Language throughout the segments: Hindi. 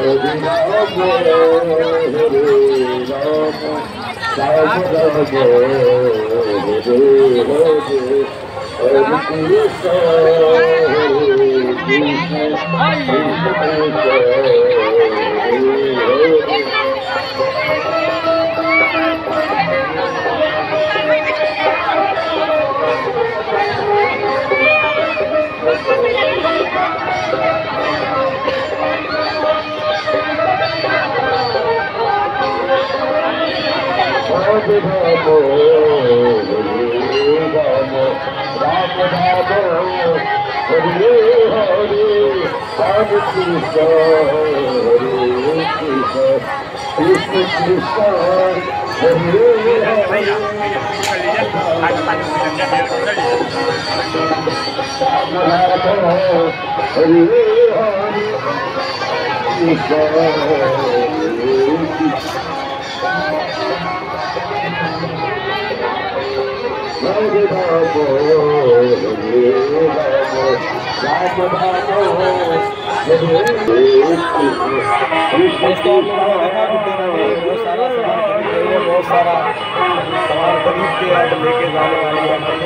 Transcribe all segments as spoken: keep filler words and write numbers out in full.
बहुत सारा सामान खरीद के लेके जाने वाले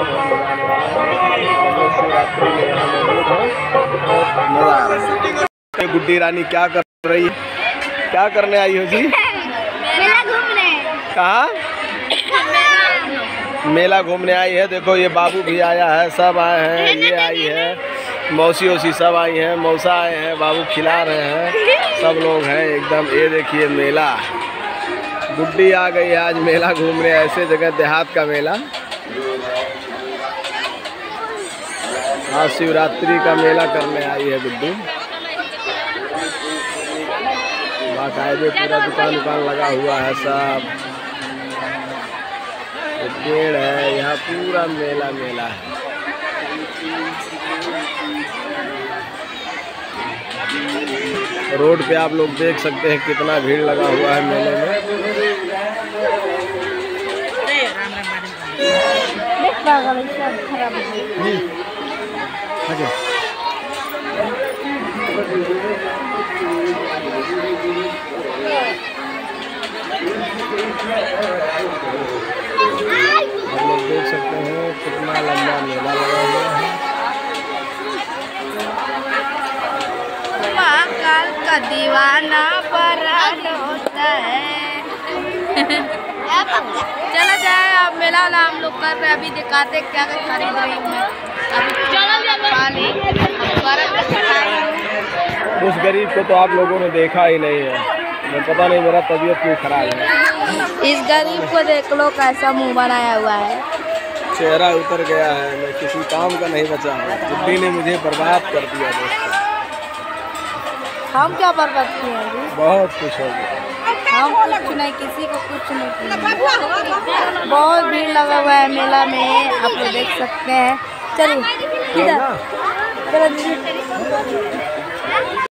मजा आ रहा है। गुड्डी रानी क्या कर रही है? क्या करने आई हो जी? मेला घूमने। कहाँ? मेला घूमने आई है। देखो ये बाबू भी आया है, सब आए हैं, ये आई है, मौसी ओसी सब आई हैं, मौसा आए हैं, बाबू खिला रहे हैं, सब लोग हैं एकदम। ये देखिए मेला, गुड्डी आ गई है आज मेला घूमने, ऐसे जगह देहात का मेला। आज शिवरात्रि का मेला करने आई है गुड्डी। बाकायदे पूरा दुकान दुकान लगा हुआ है, सब पेड़ है, यहाँ पूरा मेला मेला है। रोड पे आप लोग देख सकते हैं कितना भीड़ लगा हुआ है मेले में। आप लोग देख सकते हैं कितना लंबा मेला लगा हुआ है। महाकाल का दीवाना परान होता है। चला जाए अब मेला वाला हम लोग कर रहे हैं, अभी दिखाते क्या क्या खरीद रही हूँ। अभी उस गरीब को तो आप लोगों ने देखा ही नहीं है, मैं पता नहीं मेरा तबीयत क्यों खराब है। इस गरीब को देख लो कैसा मुंह बनाया हुआ है, चेहरा उतर गया है, मैं किसी काम का नहीं बचा हूँ। गुड्डी ने मुझे बर्बाद कर दिया दोस्तों। हम क्या बर्बाद किए हैं? बहुत कुछ हो गया। हम कुछ नहीं, किसी को कुछ नहीं किया। बहुत भीड़ लगा हुआ है मेला में, आप लोग देख सकते हैं। चलिए इधर चलो।